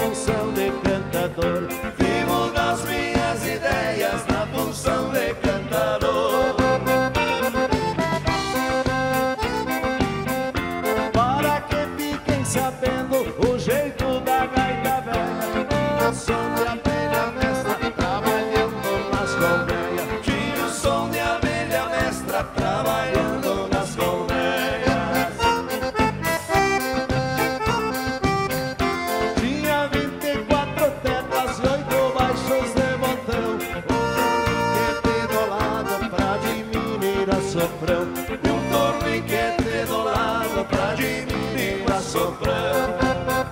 função de cantador. Vivo das minhas ideias na função de cantador. Para que fiquem sabendo o jeito da gaita velha, o som de abelha mestra trabalhando nas colmeias. Tinha o som de abelha mestra trabalhando nas colmeias. Tinha 24 teclas e 8 baixos de botão, um torniquete do lado pra diminuir a sofrão, E um torniquete do lado pra diminuir a sofrão.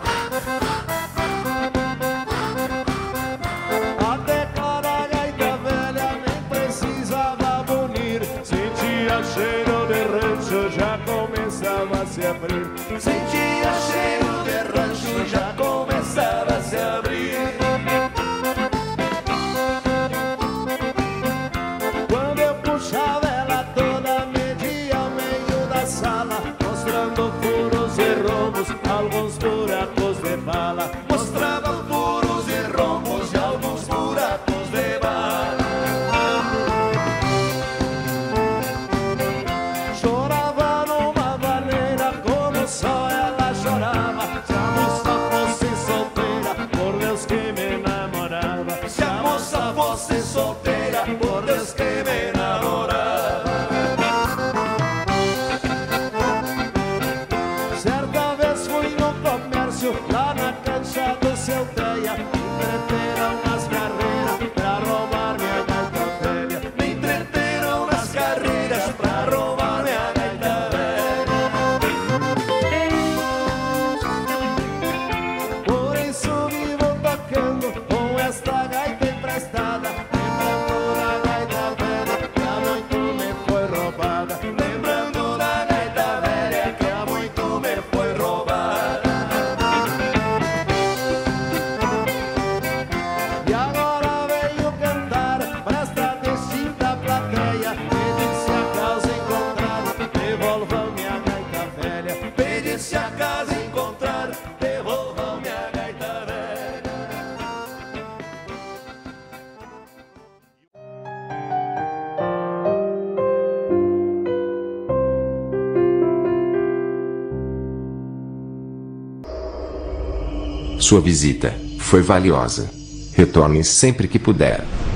A tecla da gaita velha nem precisava bunir, sentia cheiro de rancho, já começava a se abrir. Sentia cheiro de rancho, já começava a se abrir. Quando eu puxava ela toda, media ao meio da sala, mostrando furos e rombos, alguns buracos de bala. Mostrava furos e rombos e alguns buracos de bala. Chorava numa vaneira como só ela chorava. Se a moça fosse solteira, por Deus que me namorava. Se a moça fosse solteira, por Deus que me namorava. Certa vez fui no comércio, lá na cancha do seu Teia, entreteram as carreiras pra roubar minha gaita velha. Me entreteram nas carreiras pra roubar minha gaita velha. Por isso vivo tocando com esta gaita emprestada, lembrando da gaita velha que há muito me foi roubada. Lembrando da gaita velha que há muito me foi roubada. E agora veio cantar pra esta distinta plateia, pedir se a causa encontrar, devolvam minha gaita velha. Pede se a casa encontrar, devolvam minha gaita velha. Sua visita foi valiosa. Retorne sempre que puder.